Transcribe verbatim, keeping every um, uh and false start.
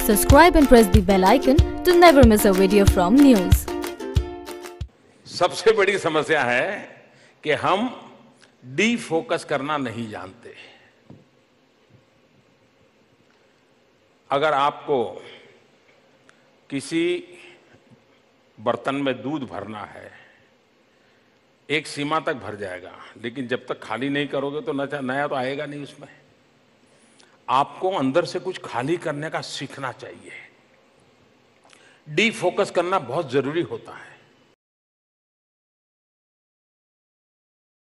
Subscribe and press the bell icon to never miss a video from NYOOOZ. सबसे बड़ी समस्या है कि हम डीफोकस करना नहीं जानते। अगर आपको किसी बर्तन में दूध भरना है, एक सीमा तक भर जाएगा, लेकिन जब तक खाली नहीं करोगे तो नया तो आएगा नहीं उसमें। आपको अंदर से कुछ खाली करने का सीखना चाहिए। डीफोकस करना बहुत जरूरी होता है।